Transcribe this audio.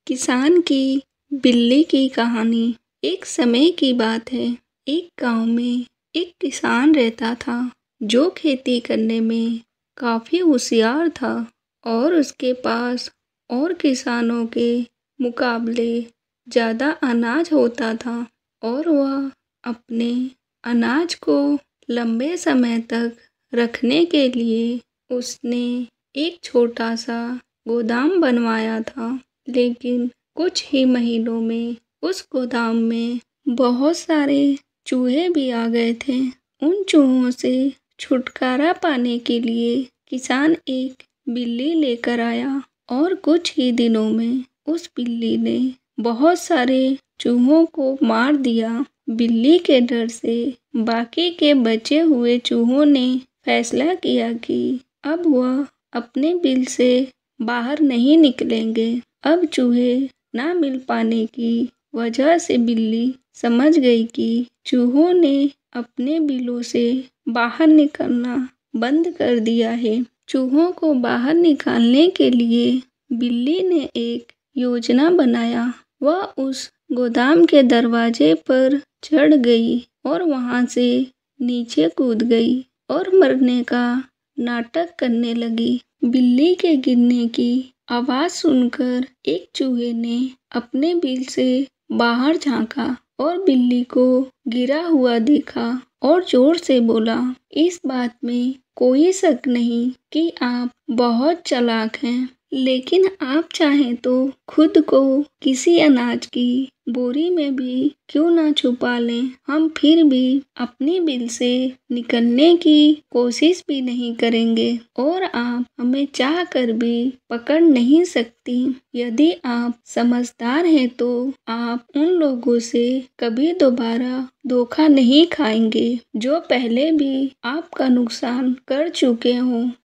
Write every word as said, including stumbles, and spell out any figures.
किसान की बिल्ली की कहानी। एक समय की बात है, एक गांव में एक किसान रहता था जो खेती करने में काफ़ी होशियार था और उसके पास और किसानों के मुकाबले ज़्यादा अनाज होता था और वह अपने अनाज को लंबे समय तक रखने के लिए उसने एक छोटा सा गोदाम बनवाया था। लेकिन कुछ ही महीनों में उस गोदाम में बहुत सारे चूहे भी आ गए थे। उन चूहों से छुटकारा पाने के लिए किसान एक बिल्ली लेकर आया और कुछ ही दिनों में उस बिल्ली ने बहुत सारे चूहों को मार दिया। बिल्ली के डर से बाकी के बचे हुए चूहों ने फैसला किया कि अब वह अपने बिल से बाहर नहीं निकलेंगे। अब चूहे ना मिल पाने की वजह से बिल्ली समझ गई कि चूहों ने अपने बिलों से बाहर निकलना बंद कर दिया है। चूहों को बाहर निकालने के लिए बिल्ली ने एक योजना बनाया। वह उस गोदाम के दरवाजे पर चढ़ गई और वहां से नीचे कूद गई और मरने का नाटक करने लगी। बिल्ली के गिरने की आवाज सुनकर एक चूहे ने अपने बिल से बाहर झांका और बिल्ली को गिरा हुआ देखा और जोर से बोला, इस बात में कोई शक नहीं कि आप बहुत चालाक हैं, लेकिन आप चाहें तो खुद को किसी अनाज की बोरी में भी क्यों ना छुपा लें, हम फिर भी अपनी बिल से निकलने की कोशिश भी नहीं करेंगे और आप हमें चाह कर भी पकड़ नहीं सकती। यदि आप समझदार हैं तो आप उन लोगों से कभी दोबारा धोखा नहीं खाएंगे जो पहले भी आपका नुकसान कर चुके हों।